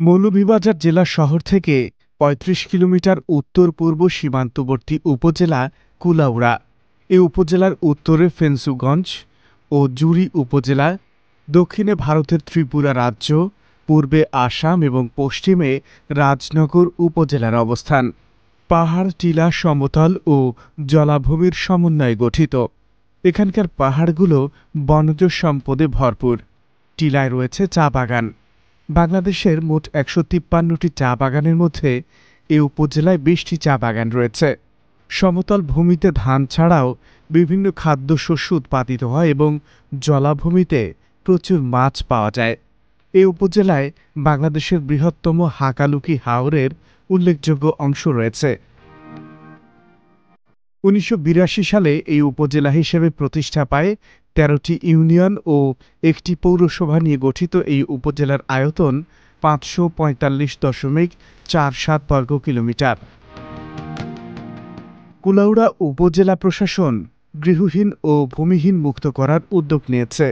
মৌলভীবাজার জেলা শহর থেকে ৩৫ কিলোমিটার উত্তর-পূর্ব সীমান্তবর্তী উপজেলা কুলাউড়া। এ উপজেলার উত্তরে ফেঞ্চুগঞ্জ ও জুড়ি উপজেলা, দক্ষিণে ভারতের ত্রিপুরা রাজ্য, পূর্বে আসাম এবং পশ্চিমে রাজনগর উপজেলার অবস্থান। পাহাড়, টিলা, সমতল ও জলাভূমির সমন্বয়ে গঠিত। এখানকার পাহাড়গুলো বনজ সম্পদে ভরপুর। টিলায় রয়েছে চা বাগান। বাংলাদেশের মোট ১৫৩টি চা বাগানের মধ্যে এ উপজেলায় ২০টি চা বাগান রয়েছে। সমতল ভূমিতে ধান ছাড়াও বিভিন্ন খাদ্যশস্য উৎপাদিত হয় এবং জলাভূমিতে প্রচুর মাছ পাওয়া যায়। এ উপজেলায় বাংলাদেশের বৃহত্তম হাকালুকি হাওরের উল্লেখযোগ্য অংশ রয়েছে। ১৯৮২ সালে এই উপজেলা হিসেবে প্রতিষ্ঠা পায়। ১৩টি ইউনিয়ন ও একটি পৌরসভা নিয়ে গঠিত এই উপজেলার আয়তন ৫৪৫.৪৭ বর্গ কিলোমিটার। কুলাউড়া উপজেলা প্রশাসন গৃহহীন ও ভূমিহীন মুক্ত করার উদ্যোগ নিয়েছে।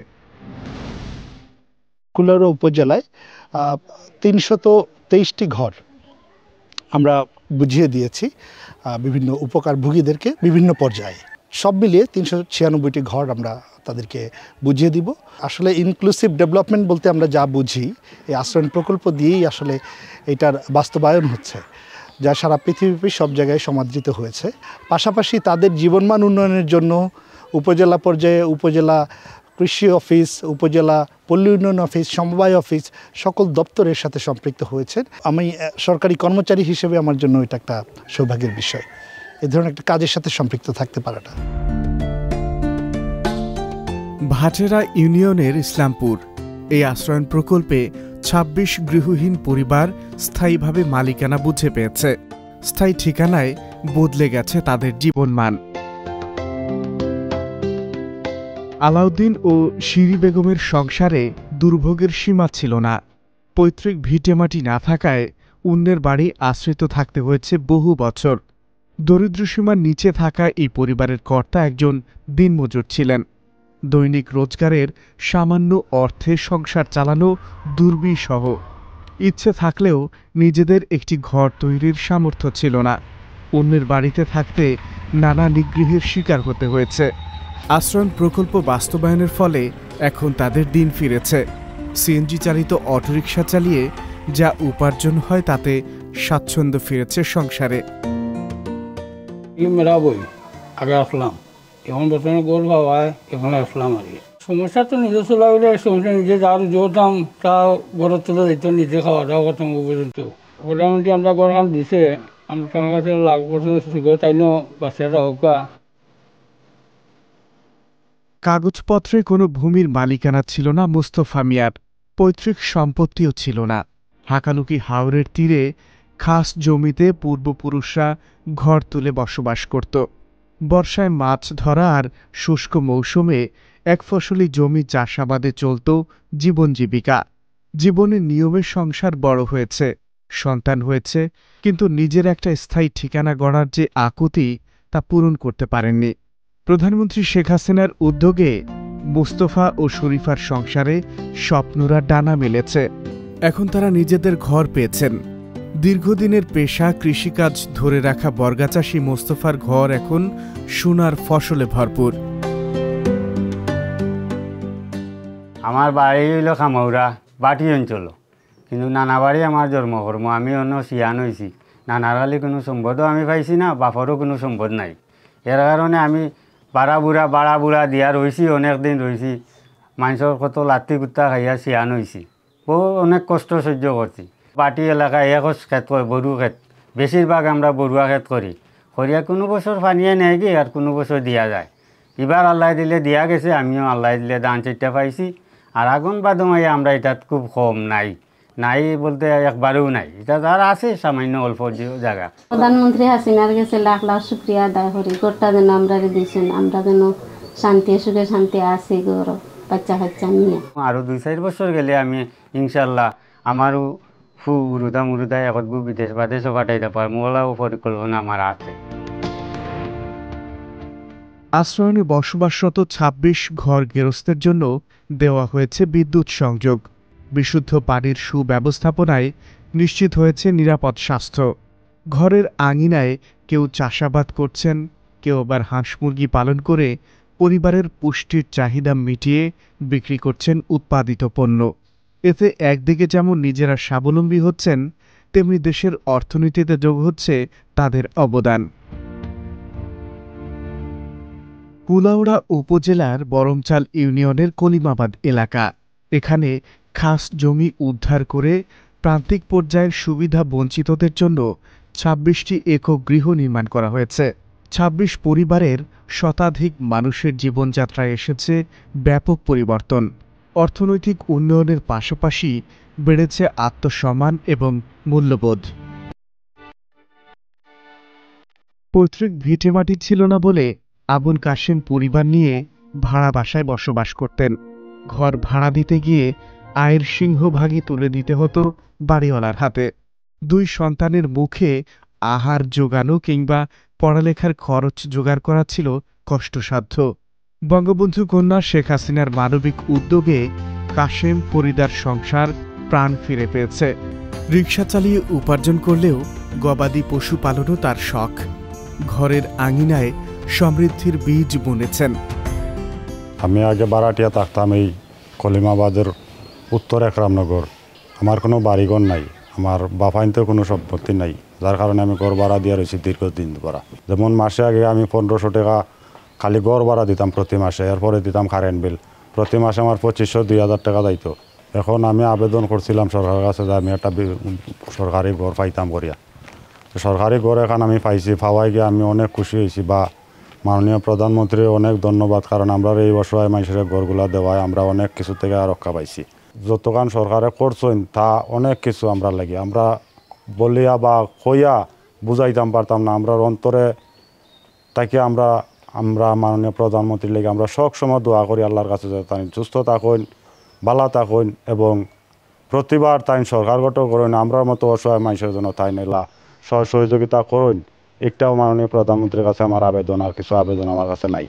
কুলাউড়া উপজেলায় ৩২৩টি ঘর আমরা বুঝিয়ে দিয়েছি বিভিন্ন উপকারভোগীদেরকে বিভিন্ন পর্যায়ে। সব মিলিয়ে ৩৯৬টি ঘর আমরা তাদেরকে বুঝিয়ে দিব। আসলে ইনক্লুসিভ ডেভেলপমেন্ট বলতে আমরা যা বুঝি, এই আশ্রয়ণ প্রকল্প দিয়েই আসলে এটার বাস্তবায়ন হচ্ছে, যা সারা পৃথিবীব্যাপী সব জায়গায় সমাদৃত হয়েছে। পাশাপাশি তাদের জীবনমান উন্নয়নের জন্য উপজেলা পর্যায়ে উপজেলা কৃষি অফিস, উপজেলা পল্লী উন্নয়ন অফিস, সমবায় অফিস সকল দপ্তরের সাথে সম্পৃক্ত হয়েছেন। আমি সরকারি কর্মচারী হিসেবে আমার জন্য এটা একটা সৌভাগ্যের বিষয়, এ ধরনের একটা কাজের সাথে সম্পৃক্ত থাকতে পারাটা। ভাটেরা ইউনিয়নের ইসলামপুর এই আশ্রয়ণ প্রকল্পে ২৬ গৃহহীন পরিবার স্থায়ীভাবে মালিকানা বুঝে পেয়েছে। স্থায়ী ঠিকানায় বদলে গেছে তাদের জীবনমান। আলাউদ্দিন ও শিরি বেগমের সংসারে দুর্ভোগের সীমা ছিল না। পৈতৃক ভিটেমাটি না থাকায় অন্যের বাড়ি আশ্রিত থাকতে হয়েছে বহু বছর। দরিদ্রসীমার নিচে থাকা এই পরিবারের কর্তা একজন দিনমজুর ছিলেন। দৈনিক রোজগারের সামান্য অর্থে সংসার চালানো দুর্বিষহ। ইচ্ছে থাকলেও নিজেদের একটি ঘর তৈরির সামর্থ্য ছিল না। অন্যের বাড়িতে থাকতে নানা নিগৃহের শিকার হতে হয়েছে। আশ্রয়ণ প্রকল্প বাস্তবায়নের ফলে এখন তাদের দিন ফিরেছে। সিএনজি চালিত অটোরিকশা চালিয়ে যা উপার্জন হয় তাতে স্বাচ্ছন্দ্য ফিরেছে সংসারে। আগে আসলাম, এখন বর্তমানে গোল বাবা এখন আসলাম আর কি। সমস্যা তো নিজে চলাইলে সমস্যা নিজে যার যোতাম তা ঘরের তুলে দিত, নিজে খাওয়া দাওয়া করতাম পর্যন্ত। মোটামুটি আমরা গরম দিছে, আমরা তোমার কাছে লাভ করতে তাই না বাচ্চারা হোক। কাগজপত্রে কোনো ভূমির মালিকানা ছিল না মোস্তফা মিয়ার, পৈতৃক সম্পত্তিও ছিল না। হাকালুকি হাওরের তীরে খাস জমিতে পূর্বপুরুষরা ঘর তুলে বসবাস করত। বর্ষায় মাছ ধরা আর শুষ্ক মৌসুমে একফসলি জমি চাষাবাদে চলত জীবন জীবিকা। জীবনের নিয়মে সংসার বড় হয়েছে, সন্তান হয়েছে, কিন্তু নিজের একটা স্থায়ী ঠিকানা গড়ার যে আকুতি তা পূরণ করতে পারেননি। প্রধানমন্ত্রী শেখ হাসিনার উদ্যোগে মোস্তফা ও শরীফার সংসারে স্বপ্নরা ডানা মেলেছে। এখন তারা নিজেদের ঘর পেয়েছেন। দীর্ঘদিনের পেশা কৃষিকাজ ধরে রাখা বর্গাচাষী মোস্তফার ঘর এখন সোনার ফসলে ভরপুর। আমার বাড়ি হইল খামৌরা বাটি অঞ্চল, কিন্তু নানা বাড়ি আমার জন্মকর্ম। আমি অন্য সিয়ান হয়েছি, নানার কালি কোনো সম্পদও আমি পাইছি না, বাপরও কোনো সম্পদ নাই। এর কারণে আমি বাড়া বুড়া দিয়া রয়েছি, অনেক দিন রয়েছি। মানুষের কত লাত্তি কুত্তা খাইয়া সিয়ান হয়েছি, অনেক কষ্ট সহ্য করছি। পাটি এলাকায় একস ক্ষেত করে, বড়ু ক্ষেত, বেশিরভাগ আমরা বড়ুয়া ক্ষেত করি। করিয়া কোনো বছর পানিয়ে নেয় কি আর কোনো বছর দিয়া যায়। এবার আল্লাহ দিলে দিয়া গেছে, আমিও আল্লাহ দিলে ধান চারটা পাইছি। আর আগুন বাদমাই আমরা এটাত খুব কম নাই বলতে একবারেও নাই। এটা যারা আছে সামান্য অল্প জায়গা। প্রধানমন্ত্রী হাসিনার কাছে লাখ লাখ শুক্রিয়া আদায় করি। গোটা যেন আমরা দিয়েছেন, আমরা যেন শান্তি সুখে শান্তি আছি গৌরব বাচ্চা কাচ্চা নিয়ে। আরও ২-৪ বছর গেলে আমি ইনশাল্লাহ আমারও মুরুদা এখন বিদেশ বাদেশও পাঠাইতে পারবো, ওলাও পরিকল্পনা আমার আছে। আশ্রয়ণে বসবাসরত ২৬ ঘর গেরস্তের জন্য দেওয়া হয়েছে বিদ্যুৎ সংযোগ। বিশুদ্ধ পানির সুব্যবস্থাপনায় নিশ্চিত হয়েছে নিরাপদ স্বাস্থ্য। ঘরের আঙিনায় কেউ চাষাবাদ করছেন, কেউ আবার হাঁস মুরগি পালন করে পরিবারের পুষ্টির চাহিদা মিটিয়ে বিক্রি করছেন উৎপাদিত পণ্য। এতে একদিকে যেমন নিজেরা স্বাবলম্বী হচ্ছেন, তেমনি দেশের অর্থনীতিতে যোগ হচ্ছে তাদের অবদান। কুলাউড়া উপজেলার বরমচাল ইউনিয়নের কলিমাবাদ এলাকা। এখানে খাস জমি উদ্ধার করে প্রান্তিক পর্যায়ের সুবিধা বঞ্চিতদের জন্য ২৬টি একক গৃহ নির্মাণ করা হয়েছে। ২৬ পরিবারের শতাধিক মানুষের জীবনযাত্রায় এসেছে ব্যাপক পরিবর্তন। অর্থনৈতিক উন্নয়নের পাশাপাশি বেড়েছে আত্মসম্মান এবং মূল্যবোধ। পৈতৃক ভিটেমাটি ছিল না বলে আবুল কাশেম পরিবার নিয়ে ভাড়া বাসায় বসবাস করতেন। ঘর ভাড়া দিতে গিয়ে আয়ের সিংহভাগই তুলে দিতে হতো বাড়িওয়ালার হাতে। 2 সন্তানের মুখে আহার জোগানো কিংবা পড়ালেখার খরচ জোগাড় করা ছিল কষ্টসাধ্য। বঙ্গবন্ধু কন্যা শেখ হাসিনার মানবিক উদ্যোগে কাশেম পরিবার সংসার প্রাণ ফিরে পেয়েছে। রিকশা চালিয়ে উপার্জন করলেও গবাদি পশু পালনও তার শখ। ঘরের আঙিনায় সমৃদ্ধির বীজ বুনেছেন। আমি আগে বারাটিয়া থাকতাম এই কলিমাবাদের উত্তর একরামনগর। আমার কোনো বাড়িঘর নাই, আমার বাফাইনতে কোনো সম্পত্তি নাই, যার কারণে আমি ঘর ভাড়া দিয়ে রয়েছি দীর্ঘদিন ধরা। যেমন মাসে আগে আমি 1500 টাকা খালি ঘর ভাড়া দিতাম প্রতি মাসে, এরপরে দিতাম কারেন্ট বিল। প্রতি মাসে আমার 2500-2000 টাকা দিত। এখন আমি আবেদন করছিলাম সরকারের কাছে যে আমি একটা সরকারি ঘর পাইতাম করিয়া। সরকারি ঘর এখন আমি পাইছি, পাওয়াই গিয়ে আমি অনেক খুশি হয়েছি। বা মাননীয় প্রধানমন্ত্রী অনেক ধন্যবাদ, কারণ আমরা এই অসহায় মানুষের ঘরগুলা দেওয়ায় আমরা অনেক কিছু থেকে রক্ষা পাইছি। যতক্ষণ সরকারে করছেন তা অনেক কিছু আমরা লাগি আমরা বলিয়া বা কইয়া বুঝাইতাম পারতাম না। আমরা অন্তরে তাকে আমরা মাননীয় প্রধানমন্ত্রীর লেগে আমরা সব সময় দোয়া করি আল্লাহর কাছে যে তাই সুস্থ থাকুন, ভালো থাকুন এবং প্রতিবার তাই সরকার গঠন করেন আমরার মতো অসহায় মানুষের জন্য তাই নেলা সহযোগিতা করুন। একটাও মাননীয় প্রধানমন্ত্রীর কাছে আমার আবেদন, আর কিছু আবেদন আমার কাছে নাই।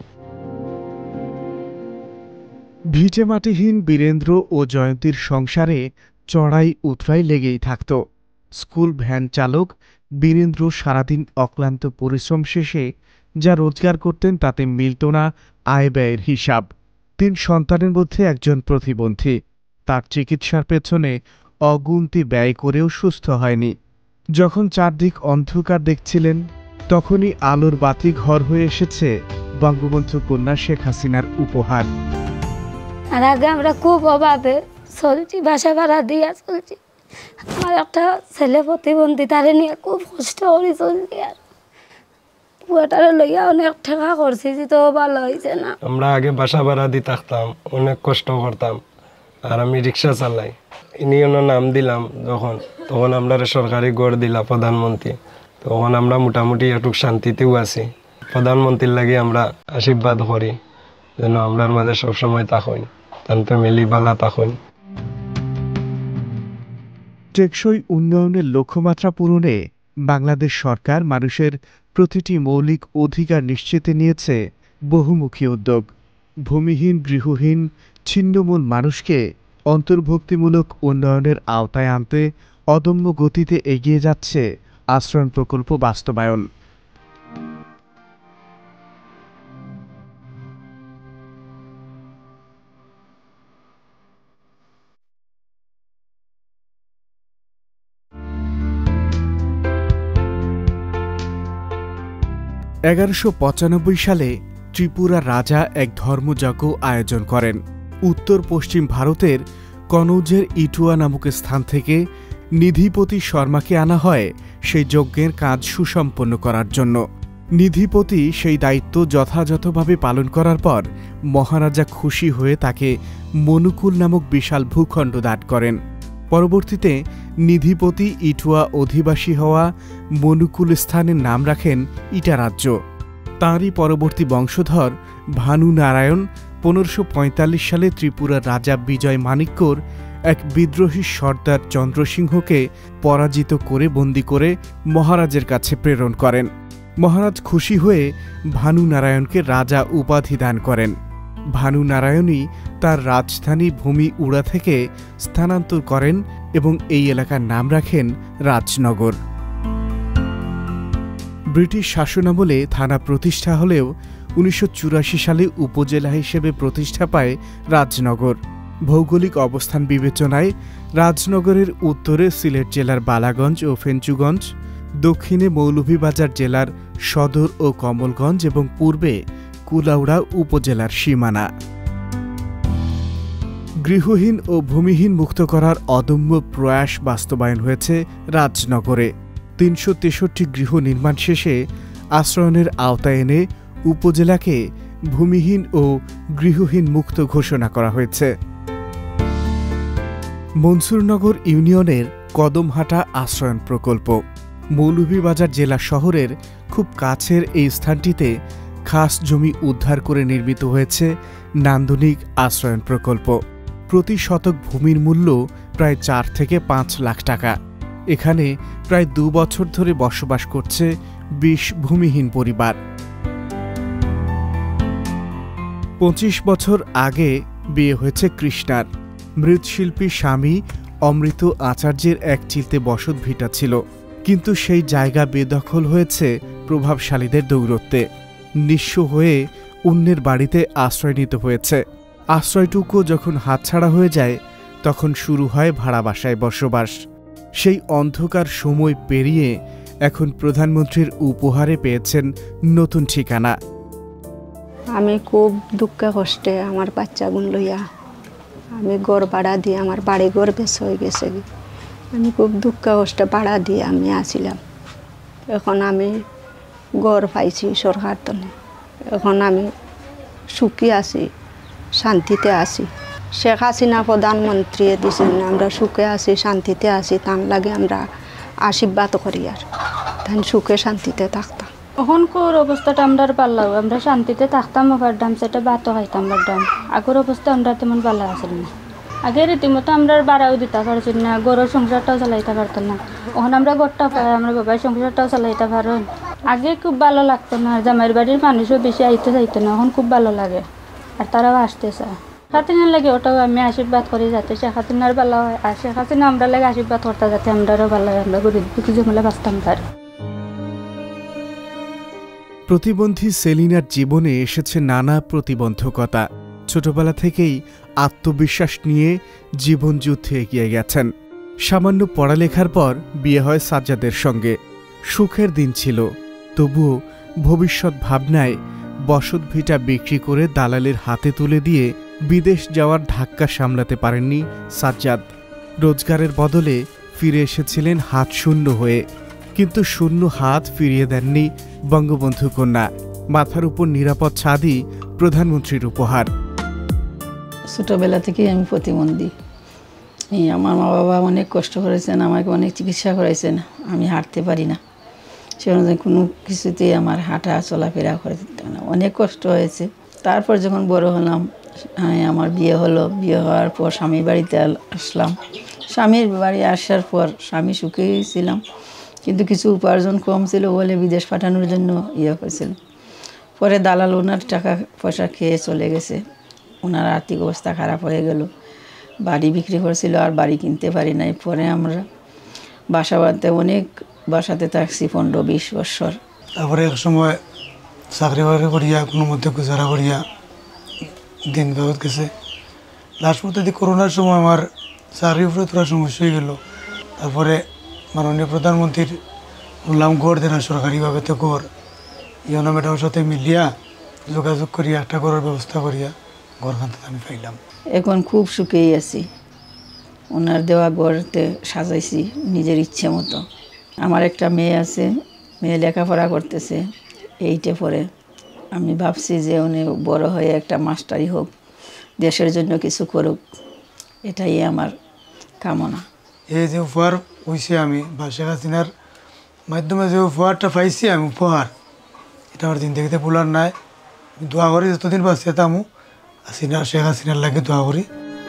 ভিটেমাটিহীন বীরেন্দ্র ও জয়ন্তীর সংসারে চড়াই উতরাই লেগেই থাকত। স্কুল ভ্যান চালক বীরেন্দ্র সারাদিন অক্লান্ত পরিশ্রম শেষে যা রোজগার করতেন তাতে মিলত না আয় ব্যয়ের হিসাব। 3 সন্তানের মধ্যে একজন প্রতিবন্ধী। তার চিকিৎসার পেছনে অগুন্তি ব্যয় করেও সুস্থ হয়নি। যখন চারদিক অন্ধকার দেখছিলেন, তখনই আলোর বাতি ঘর হয়ে এসেছে বঙ্গবন্ধু কন্যা শেখ হাসিনার উপহার। আর আগে আমরা খুব অভাবে চলছি, বাসা ভাড়া দিয়া চলছি। আমার একটা ছেলে প্রতিবন্ধী, তারে নিয়ে খুব কষ্ট করে চলছি। আর পুয়াটারে লইয়া অনেক টাকা করছি, তো ভালো হয়েছে না। আমরা আগে বাসা ভাড়া দিয়ে থাকতাম, অনেক কষ্ট করতাম। আর আমি রিক্সা চালাই, ইউনিয়নের নাম দিলাম তখন আমরা সরকারি ঘর দিলা প্রধানমন্ত্রী। তখন আমরা মোটামুটি একটু শান্তিতেও আছি। প্রধানমন্ত্রীর লাগে আমরা আশীর্বাদ করি যেন আমরার মাঝে সবসময় থাকুন, তার ফ্যামিলি ভালো থাকুন। টেকসই উন্নয়নের লক্ষ্যমাত্রা পূরণে বাংলাদেশ সরকার মানুষের প্রতিটি মৌলিক অধিকার নিশ্চিতে নিয়েছে বহুমুখী উদ্যোগ। ভূমিহীন, গৃহহীন, ছিন্নমূল মানুষকে অন্তর্ভুক্তিমূলক উন্নয়নের আওতায় আনতে অদম্য গতিতে এগিয়ে যাচ্ছে আশ্রয়ণ প্রকল্প বাস্তবায়ন। (১১৯৫ সালে ত্রিপুরা রাজা এক ধর্মযজ্ঞ আয়োজন করেন। উত্তর পশ্চিম ভারতের কনৌজের ইটুয়া নামক স্থান থেকে নিধিপতি শর্মাকে আনা হয় সেই যজ্ঞের কাজ সুসম্পন্ন করার জন্য। নিধিপতি সেই দায়িত্ব যথাযথভাবে পালন করার পর মহারাজা খুশি হয়ে তাকে মনুকুল নামক বিশাল ভূখণ্ড দান করেন। পরবর্তীতে নিধিপতি ইটুয়া অধিবাসী হওয়া মনুকুল স্থানের নাম রাখেন ইটা রাজ্য। তাঁরই পরবর্তী বংশধর ভানু নারায়ণ 1545 সালে ত্রিপুরার রাজা বিজয় মাণিক্যর এক বিদ্রোহী সর্দার চন্দ্রসিংহকে পরাজিত করে বন্দী করে মহারাজের কাছে প্রেরণ করেন। মহারাজ খুশি হয়ে ভানু নারায়ণকে রাজা উপাধি দান করেন। ভানু নারায়ণই তার রাজধানী ভূমি উড়া থেকে স্থানান্তর করেন এবং এই এলাকার নাম রাখেন রাজনগর। ব্রিটিশ শাসনামলে থানা প্রতিষ্ঠা হলেও 1984 সালে উপজেলা হিসেবে প্রতিষ্ঠা পায় রাজনগর। ভৌগোলিক অবস্থান বিবেচনায় রাজনগরের উত্তরে সিলেট জেলার বালাগঞ্জ ও ফেঞ্চুগঞ্জ, দক্ষিণে মৌলভীবাজার জেলার সদর ও কমলগঞ্জ এবং পূর্বে কুলাউড়া উপজেলার সীমানা। গৃহহীন ও ভূমিহীন মুক্ত করার অদম্য প্রয়াস বাস্তবায়ন হয়েছে রাজনগরে। 363 গৃহ নির্মাণ শেষে আশ্রয়নের আওতায় এনে উপজেলাকে ভূমিহীন ও গৃহহীন মুক্ত ঘোষণা করা হয়েছে। মনসুরনগর ইউনিয়নের কদমহাটা আশ্রয়ন প্রকল্প। মৌলভীবাজার জেলা শহরের খুব কাছের এই স্থানটিতে খাস জমি উদ্ধার করে নির্মিত হয়েছে নান্দনিক আশ্রয়ন প্রকল্প। প্রতি শতক ভূমির মূল্য প্রায় 4 থেকে 5 লাখ টাকা। এখানে প্রায় 2 বছর ধরে বসবাস করছে 20 ভূমিহীন পরিবার। 25 বছর আগে বিয়ে হয়েছে কৃষ্ণার। মৃৎশিল্পী স্বামী অমৃত আচার্যের এক চিলতে বসত ভিটা ছিল, কিন্তু সেই জায়গা বেদখল হয়েছে প্রভাবশালীদের দৌরত্বে। নিঃস্ব হয়ে অন্যের বাড়িতে আশ্রয় নিতে হয়েছে। আশ্রয়টুকু যখন হাতছাড়া হয়ে যায় তখন শুরু হয় ভাড়া বাসায় বসবাস। সেই অন্ধকার সময় পেরিয়ে এখন প্রধানমন্ত্রীর উপহারে পেয়েছেন নতুন ঠিকানা। আমি খুব দুঃখে কষ্টে আমার বাচ্চাগুন লইয়া আমি ঘর ভাড়া দিয়ে আমার বাড়ি ঘর বেশ হয়ে গেছে। আমি খুব দুঃখে কষ্টে ভাড়া দিয়ে আমি আসিলাম। এখন আমি ঘর পাইছি সরকার তলে। এখন আমি সুখী আছি, শান্তিতে আছি। শেখ হাসিনা প্রধানমন্ত্রী দিয়েছেন, আমরা সুখে আছি, শান্তিতে আছি। তার লাগে আমরা আশীর্বাদ করি আর তাই সুখে শান্তিতে থাকতাম। ওখানকার অবস্থাটা আমরা পারলাম, আমরা শান্তিতে থাকতাম, পারতাম, সেটা ভাতও খাইতাম পারতাম। আগের অবস্থা আমরা তেমন ভালো আসল না। আগে রীতিমতো আমরা বাড়াও দিতে পারছি না, গরুর সংসারটাও চালাইতে পারতাম না। ওখানে আমরা গড়টা পাই, আমরা বাবার সংসারটাও চালাইতে পারেন। আগে খুব ভালো লাগতো না, জামাইয়ের বাড়ির মানুষও বেশি আইতে যাইতো না, এখন খুব ভালো লাগে আর তারাও আসতেছে। শেখ হাসিনার লাগে ওটাও আমি আশীর্বাদ করি যাতে শেখ হাসিনার ভালো হয়, আর শেখ হাসিনা আমরা লাগে আশীর্বাদ করতে যাতে আমরাও ভালো হয়, আমরা গরিব কিছু মিলে বাঁচতাম তার। প্রতিবন্ধী সেলিনার জীবনে এসেছে নানা প্রতিবন্ধকতা। ছোটবেলা থেকেই আত্মবিশ্বাস নিয়ে জীবনযুদ্ধে এগিয়ে গেছেন। সামান্য পড়ালেখার পর বিয়ে হয় সাজ্জাদের সঙ্গে। সুখের দিন ছিল, তবুও ভবিষ্যৎ ভাবনায় বসত ভিটা বিক্রি করে দালালের হাতে তুলে দিয়ে বিদেশ যাওয়ার ধাক্কা সামলাতে পারেননি সাজ্জাদ। রোজগারের বদলে ফিরে এসেছিলেন হাত শূন্য হয়ে, কিন্তু শূন্য হাত ফিরিয়ে দেননি বঙ্গবন্ধু কন্যা। মাথার উপর নিরাপদ ছাদই প্রধানমন্ত্রীর উপহার। ছোটোবেলা থেকেই আমি প্রতিবন্ধী। আমার মা বাবা অনেক কষ্ট করেছেন, আমাকে অনেক চিকিৎসা করাইছেন। আমি হাঁটতে পারি না, সে অনুযায়ী কোনো কিছুতেই আমার হাঁটা চলাফেরা করতে না, অনেক কষ্ট হয়েছে। তারপর যখন বড় হলাম, আমার বিয়ে হলো। বিয়ে হওয়ার পর স্বামীর বাড়িতে আসলাম। স্বামীর বাড়ি আসার পর স্বামী সুখেই ছিলাম, কিন্তু কিছু উপার্জন কম ছিল বলে বিদেশ পাঠানোর জন্য করেছিলাম। পরে দালাল ওনার টাকা পয়সা খেয়ে চলে গেছে, ওনার আর্থিক অবস্থা খারাপ হয়ে গেল। বাড়ি বিক্রি করেছিল, আর বাড়ি কিনতে পারি নাই। পরে আমরা বাসা বাঁধতে অনেক বাসাতে থাকছি 15-20 বছর। তারপরে এক সময় চাকরি বাকরি করিয়া কোনো মধ্যে গুজারা করিয়া দিন ব্যবহার গেছে। লাস্ট পর্যন্ত করোনার সময় আমার চাকরির উপরে তোরা সমস্যা হয়ে গেল। তারপরে মাননীয় প্রধানমন্ত্রীর বললাম গড় দেনা সরকারিভাবে, তো গড় ইয়নো ম্যাডামের সাথে মিলিয়া যোগাযোগ করিয়া একটা গড়ের ব্যবস্থা করিয়া ঘরখানতে আমি পাইলাম। এখন খুব সুখেই আছি। ওনার দেওয়া ঘরতে সাজাইছি নিজের ইচ্ছে মতো। আমার একটা মেয়ে আছে, মেয়ে লেখাপড়া করতেছে, 8-এ পড়ে। আমি ভাবছি যে উনি বড় হয়ে একটা মাস্টারই হোক, দেশের জন্য কিছু করুক, এটাই আমার কামনা। এই যে উপহার হয়েছে আমি বা শেখ হাসিনার মাধ্যমে যে উপহারটা পাইছি আমি, উপহার এটা আমার জিন্দগিতে ভুলার নাই। দোয়া করি যতদিন বাঁচিয়ে তামু শেখ হাসিনার লাগে দোয়া করি।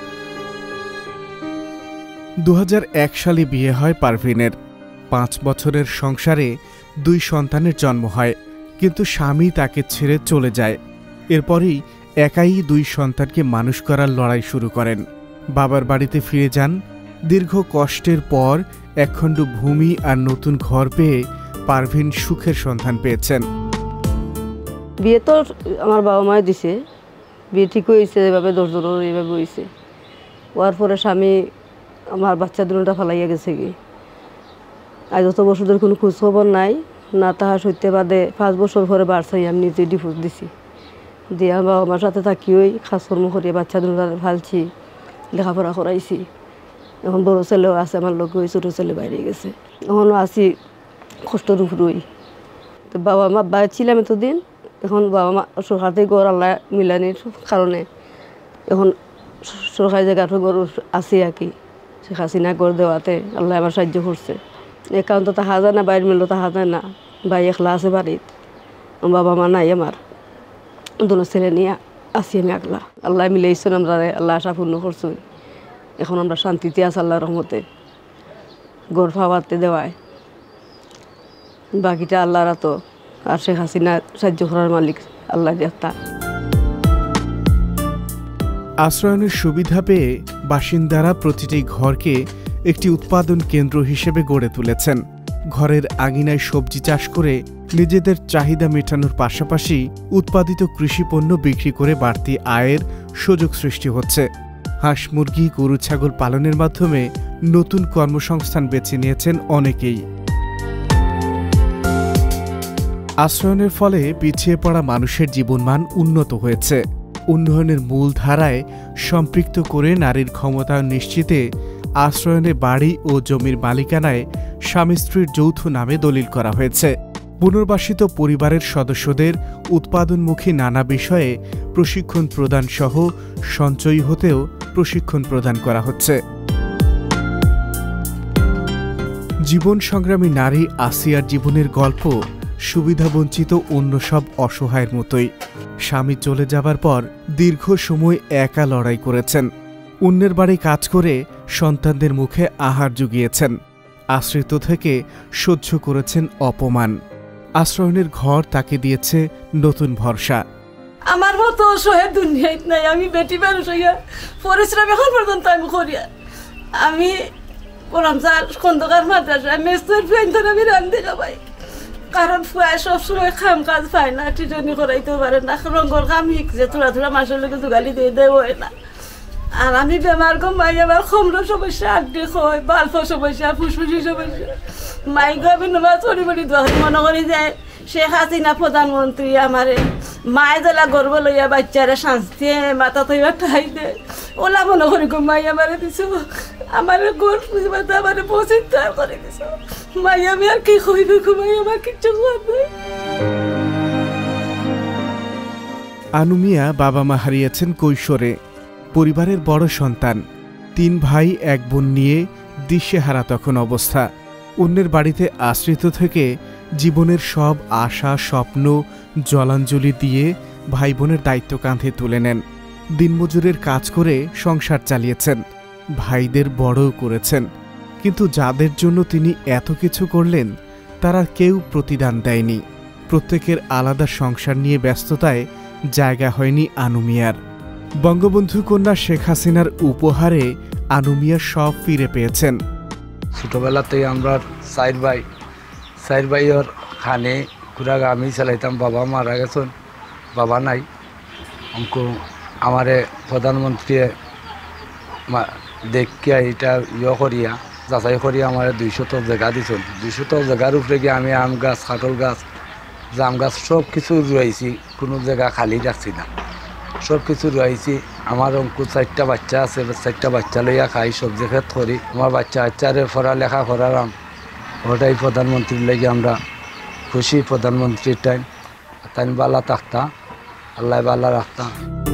2001 সালে বিয়ে হয় পারভিনের। 5 বছরের সংসারে 2 সন্তানের জন্ম হয়, কিন্তু স্বামী তাকে ছেড়ে চলে যায়। এরপরই একাই 2 সন্তানকে মানুষ করার লড়াই শুরু করেন। বাবার বাড়িতে ফিরে যান, দীর্ঘ কষ্টের পর একখণ্ড ভূমি আর নতুন ঘর পেয়ে পারভিন সুখের সন্ধান পেয়েছেন। বিয়ে তো আমার বাবা মায় দিছে, বিয়ে ঠিক হয়েছে, এভাবে 10 জনের এইভাবে হয়েছে। হওয়ার পরে স্বামী আমার বাচ্চা দুটা ফালাইয়া গেছে কি, আজ যত বছর ধরে কোনো খোঁজ খবর নাই না। তাহার সত্যি বাদে 5 বছর পরে বাড়ছাই আমি নিজে ডিভোর্স দিছি, দিয়ে আমার বাবা মার সাথে থাকিওই কাজকর্ম করিয়ে বাচ্চা দুটা ফালছি, লেখাপড়া করাইছি। এখন বড় ছেলেও আছে আমার লোক, ওই ছোটো ছেলে বাইরে গেছে, এখনও আছি কষ্টর উপরই। তো বাবা মা বাইরে ছিলাম এতদিন, এখন বাবা মা সরকার থেকে ঘর আল্লাহ মিলানির কারণে এখন সরকারি জায়গাটা ঘর আছি আর কি। শেখ হাসিনা ঘর দেওয়াতে আল্লাহ আমার সাহায্য করছে। এই কারণ তো তাহা যায় না, বাইরে মিললেও তাহা যায় না। ভাই একলা আছে বাড়িতে, বাবা মা নাই আমার, দুটো ছেলে নিয়ে আসি আমি একলা। আল্লাহ মিলাইছেন আমরা, আল্লাহ আশা পূর্ণ করছেন। এখন আমরা শান্তিতে আছি আল্লাহর রহমতে, ঘর পাওয়াতে দেওয়ায়। বাকিটা আল্লাহরা তো, আর শেখ হাসিনা সাহায্য করার মালিক আল্লাহ দেবতা। আশ্রয়নের সুবিধা পেয়ে বাসিন্দারা প্রতিটি ঘরকে একটি উৎপাদন কেন্দ্র হিসেবে গড়ে তুলেছেন। ঘরের আঙিনায় সবজি চাষ করে নিজেদের চাহিদা মেটানোর পাশাপাশি উৎপাদিত কৃষিপণ্য বিক্রি করে বাড়তি আয়ের সুযোগ সৃষ্টি হচ্ছে। হাঁস মুরগি গরু ছাগল পালনের মাধ্যমে নতুন কর্মসংস্থান বেছে নিয়েছেন অনেকেই। আশ্রয়নের ফলে পিছিয়ে পড়া মানুষের জীবনমান উন্নত হয়েছে। উন্নয়নের মূল ধারায় সম্পৃক্ত করে নারীর ক্ষমতায়ন নিশ্চিতে আশ্রয়নে বাড়ি ও জমির মালিকানায় স্বামী স্ত্রীর যৌথ নামে দলিল করা হয়েছে। পুনর্বাসিত পরিবারের সদস্যদের উৎপাদনমুখী নানা বিষয়ে প্রশিক্ষণ প্রদান সহ সঞ্চয়ী হতেও প্রশিক্ষণ প্রদান করা হচ্ছে। জীবন সংগ্রামী নারী আসিয়ার জীবনের গল্প সুবিধাবঞ্চিত অন্য সব অসহায়ের মতোই। স্বামী চলে যাবার পর দীর্ঘ সময় একা লড়াই করেছেন। অন্যের বাড়ি কাজ করে সন্তানদের মুখে আহার জুগিয়েছেন। আশ্রিত থেকে সহ্য করেছেন অপমান। আশ্রয়নের ঘর তাকে দিয়েছে নতুন ভরসা। আমার মতো অসহায় দুনিয়ায় নাই। আমি বেটি মানুষ হইয়া পরিশ্রম এখন পর্যন্ত আমি করিয়া, আমি কোরআনসার খন্দকার মাদ্রাসায় মেস্তুর পেন্টন আমি রান্ধি খাবাই। কারণ ফুয়ায় সবসময় খাম কাজ পায় না, টিটনি করাইতেও পারে না। রঙর কাম শিখছে, থোড়া থোড়া মাসের লোকে যোগালি দিয়ে দেয় হয় না। আর আমি বেমার গো মাই, আমার খমর সমস্যা, আড্ডি খয়, বাল্প সমস্যা, ফুসফুসি সমস্যা। মাই গো আমি নমা চড়ি বলি দোয়া মনে করি যে শেখ হাসিনা প্রধানমন্ত্রী আমারে মায়ে জেলা গর্ব লইয়া বাচ্চারা শান্তি মাথা তৈবা ঠাই দেয়। ওলা মনে করি গো মাই আমারে দিছ, আমার গর্ব আমার পচিত্র করে দিছ। মাই আমি আর কি কইবে গো মাই, আমার কিচ্ছু নেই। আনু মিয়া বাবা মা হারিয়েছেন কৈশোরে। পরিবারের বড় সন্তান, 3 ভাই 1 বোন নিয়ে দিশেহারা তখন অবস্থা। অন্যের বাড়িতে আশ্রিত থেকে জীবনের সব আশা স্বপ্ন জলাঞ্জলি দিয়ে ভাই বোনের দায়িত্ব কাঁধে তুলে নেন। দিনমজুরের কাজ করে সংসার চালিয়েছেন, ভাইদের বড়ও করেছেন। কিন্তু যাদের জন্য তিনি এত কিছু করলেন তারা কেউ প্রতিদান দেয়নি। প্রত্যেকের আলাদা সংসার নিয়ে ব্যস্ততায় জায়গা হয়নি আনু মিয়ার। বঙ্গবন্ধু কন্যা শেখ হাসিনার উপহারে আনু মিয়া সব ফিরে পেয়েছেন। ছোটবেলাতেই আমরা 4 ভাইয়ের খানে ঘুরাগা আমি চালাইতাম। বাবা মারা গেছেন, বাবা নাই। অঙ্কু আমারে প্রধানমন্ত্রী দেখিয়া এটা করিয়া যাচাই করিয়া আমার 200 জায়গা দিয়েছেন। 200 জায়গার উপরে গিয়ে আমি আম গাছ, কাঁঠাল গাছ, জাম গাছ সব কিছু রুয়াইছি, কোনো জায়গা খালি রাখছি না, সব কিছু রুয়াইছি। আমার অঙ্কুর 4টা বাচ্চা আছে, 4টা বাচ্চা লইয়া খাই, সবজি ক্ষেত করি। আমার বাচ্চারে পড়ালেখা করালাম। ওটাই প্রধানমন্ত্রীর লেগে আমরা খুশি। প্রধানমন্ত্রীর টাইম তাই বালা থাকতাম, আল্লাহ বালা রাখতাম।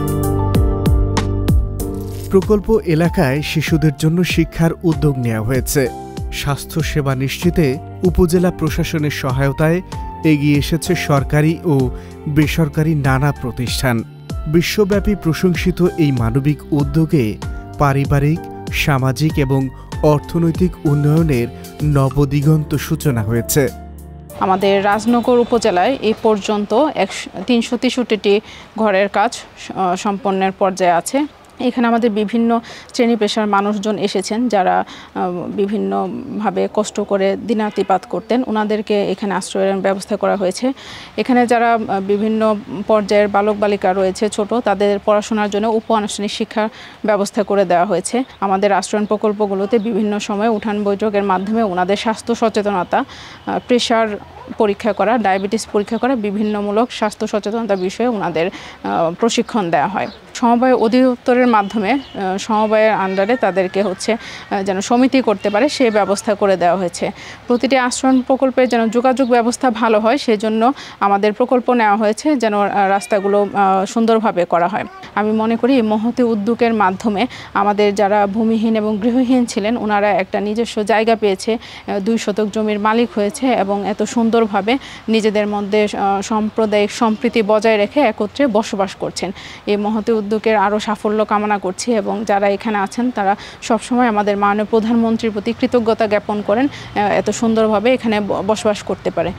প্রকল্প এলাকায় শিশুদের জন্য শিক্ষার উদ্যোগ নেওয়া হয়েছে। স্বাস্থ্যসেবা নিশ্চিতে উপজেলা প্রশাসনের সহায়তায় এগিয়ে এসেছে সরকারি ও বেসরকারি নানা প্রতিষ্ঠান। বিশ্বব্যাপী প্রশংসিত এই মানবিক উদ্যোগে পারিবারিক, সামাজিক এবং অর্থনৈতিক উন্নয়নের নবদিগন্ত সূচনা হয়েছে। আমাদের রাজনগর উপজেলায় এই পর্যন্ত 363টি ঘরের কাজ সম্পন্নের পর্যায়ে আছে। এখানে আমাদের বিভিন্ন শ্রেণী পেশার মানুষজন এসেছেন যারা বিভিন্নভাবে কষ্ট করে দিনাতিপাত করতেন, ওনাদেরকে এখানে আশ্রয়ের ব্যবস্থা করা হয়েছে। এখানে যারা বিভিন্ন পর্যায়ের বালক বালিকা রয়েছে ছোট, তাদের পড়াশোনার জন্য উপ-আনুষ্ঠানিক শিক্ষার ব্যবস্থা করে দেওয়া হয়েছে। আমাদের আশ্রয়ণ প্রকল্পগুলোতে বিভিন্ন সময় উঠান বৈঠকের মাধ্যমে ওনাদের স্বাস্থ্য সচেতনতা, প্রেশার পরীক্ষা করা, ডায়াবেটিস পরীক্ষা করা, বিভিন্নমূলক স্বাস্থ্য সচেতনতা বিষয়ে ওনাদের প্রশিক্ষণ দেওয়া হয়। সমবায় অধিদপ্তরের মাধ্যমে সমবায়ের আন্ডারে তাদেরকে যেন সমিতি করতে পারে সেই ব্যবস্থা করে দেওয়া হয়েছে। প্রতিটি আশ্রয়ণ প্রকল্পের যেন যোগাযোগ ব্যবস্থা ভালো হয় সেজন্য আমাদের প্রকল্প নেওয়া হয়েছে যেন রাস্তাগুলো সুন্দরভাবে করা হয়। আমি মনে করি এই মহতি উদ্যোগের মাধ্যমে আমাদের যারা ভূমিহীন এবং গৃহহীন ছিলেন ওনারা একটা নিজস্ব জায়গা পেয়েছে, 2 শতক জমির মালিক হয়েছে এবং এত সুন্দরভাবে নিজেদের মধ্যে সাম্প্রদায়িক সম্প্রীতি বজায় রেখে একত্রে বসবাস করছেন। এই মহতি উদ্যোগের আরও সাফল্য কামনা করছি এবং যারা এখানে আছেন তারা সবসময় আমাদের মাননীয় প্রধানমন্ত্রীর প্রতি কৃতজ্ঞতা জ্ঞাপন করেন এত সুন্দরভাবে এখানে বসবাস করতে পারে।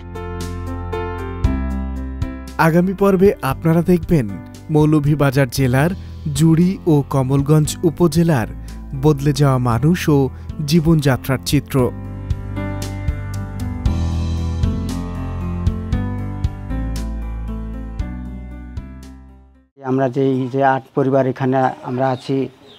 আগামী পর্বে আপনারা দেখবেন মৌলভীবাজার জেলার জুড়ি ও কমলগঞ্জ উপজেলার বদলে যাওয়া মানুষ ও জীবনযাত্রার চিত্র। আমরা যে 8 পরিবার এখানে আমরা আছি,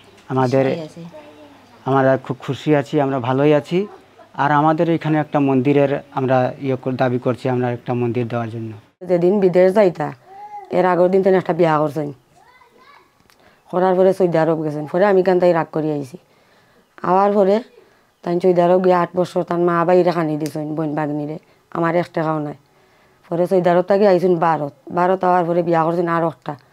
আমরা খুব খুশি আছি, আমরা ভালোই আছি। আর আমাদের এখানে একটা মন্দিরের আমরা দাবি করছি, আমরা একটা মন্দির দেওয়ার জন্য। যেদিন বিদেশ যাইতা এর আগের দিন তিনি একটা বিয়া করছেন, করার পরে সৌদি আরব গেছেন। পরে আমি কান তাই রাগ করে আইছি, আওয়ার পরে তাই সৌদি আরব গিয়ে 8 বছর তার মা বাইরে খানি দিয়েছেন বোন বাগনিরে, আমার 1 টাকাও নাই। পরে সৌদি আরব থেকে আইছেন ভারত আওয়ার পরে বিয়া করছেন আর একটা।